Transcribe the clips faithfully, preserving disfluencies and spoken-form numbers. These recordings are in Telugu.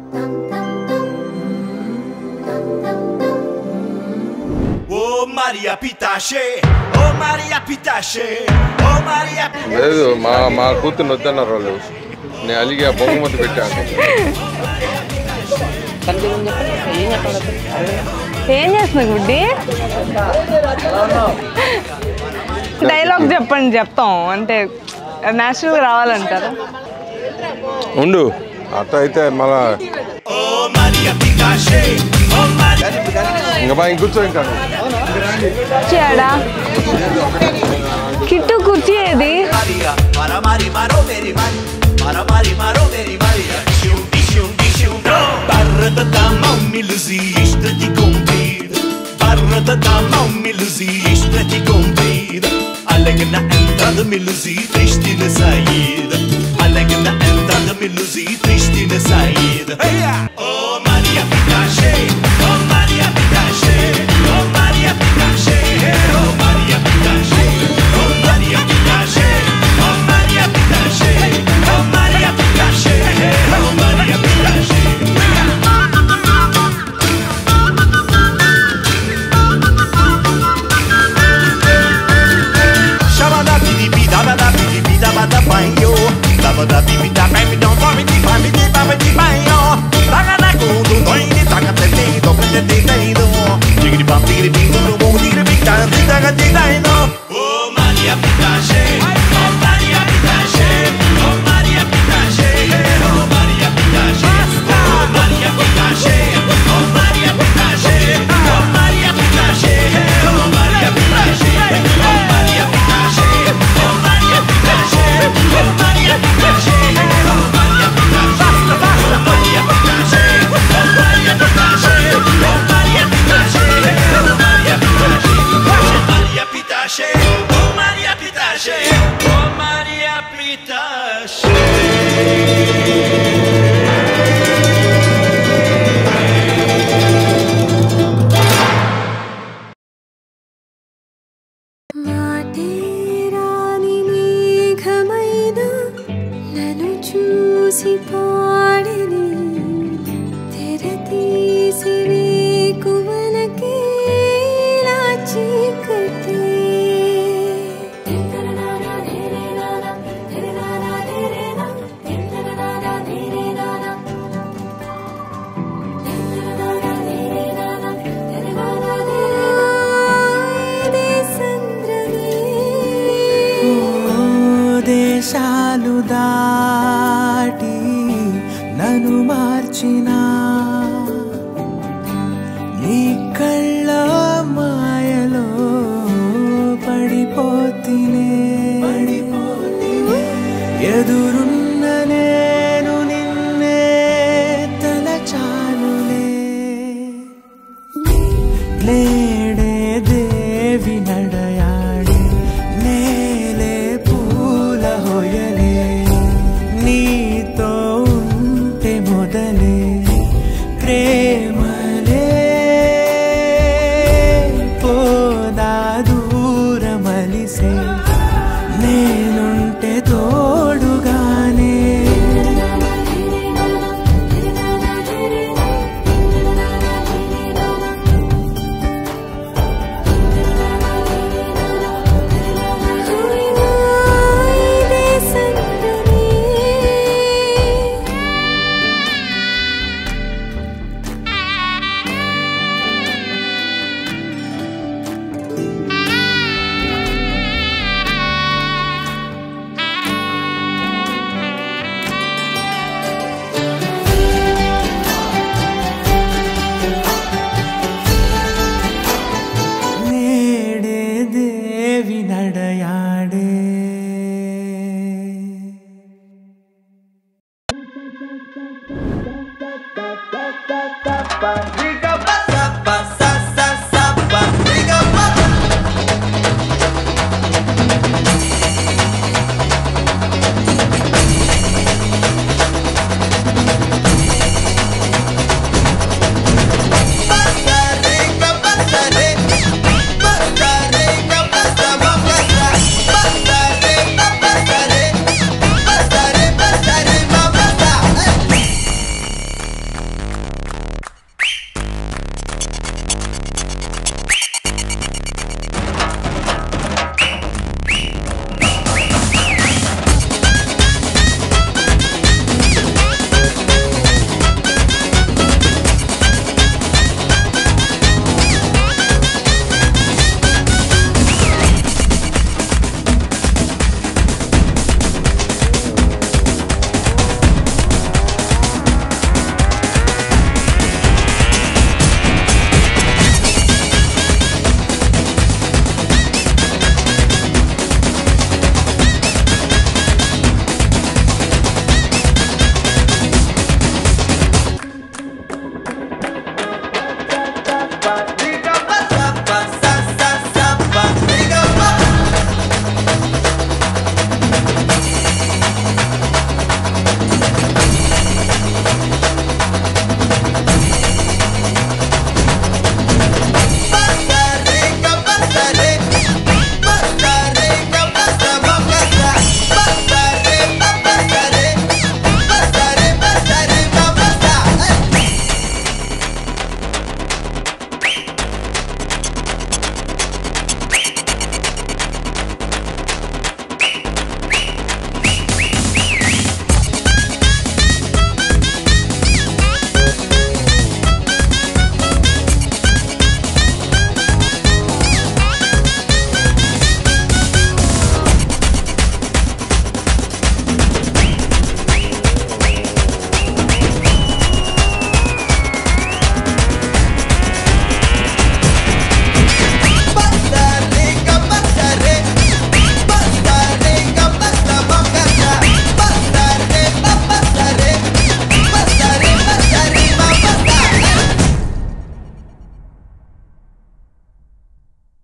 Maria Pitache, oh Maria Pitache, oh Maria Pitache. లేదు మా మా కూతురు వద్దన్నారు వాళ్ళు. నేను అలిగి ఆ బహుమతి పెట్టాను. ఏం చేస్తున్నా గుడ్డి? డైలాగ్ చెప్పండి చెప్తాం అంటే నేచురల్ రావాలంటారా? ఉండు అట్ట అయితే మళ్ళా ఇంకా బాగా కూర్చో ఇంకా చేడా కిట్టు కుర్చీ ఏది? Alegna entrada melusi triste na saída. Alegna entrada melusi triste na saída. Oh Maria Pitache, oh Maria Pitache, oh Maria Pitache, oh Maria Pitache, oh Maria Pitache, oh Maria Pitache, oh Maria Pitache, oh Maria Pitache. Da banho, lava da bibi da baby don't worry me, baby me, baby me banho. Taga na gundo, doine, taga te te, doga te te te do. Digri bam, digri bim, do mo, digri bim, taga te taga te te do. Oh Maria Pitache, oh Maria Pitache, oh Maria Pitache, oh Maria Pitache, oh Maria Pitache, oh Maria Pitache, oh Maria Pitache, oh Maria Pitache, oh Maria Pitache, oh Maria Pitache. Oh Maria Pitache, oh Maria Pitache, basta basta Maria Pitache, oh Maria Pitache, oh Maria Pitache, oh Maria Pitache, Maria Pitache, oh Maria Pitache, oh Maria Pitache. దేశాలు దాటి నన్ను మార్చిన నీ కళ్ళ మాయలో పడిపోతినే ఎదురున్న నేను నిన్నే తలచానులే నేడే దేవి నడయాడే నేలే పూల హోయలే నీతో ఉంటే మొదలే ప్రేమలే పోదా దూరమలిసే నేనుంటే తోడుగానే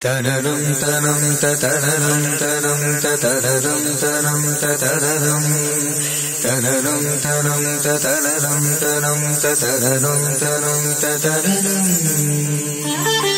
తనరం తనం తతరం తనం తతరం తనం తతరం తనరం తనం తతరం తనం తతరం తనం తతరం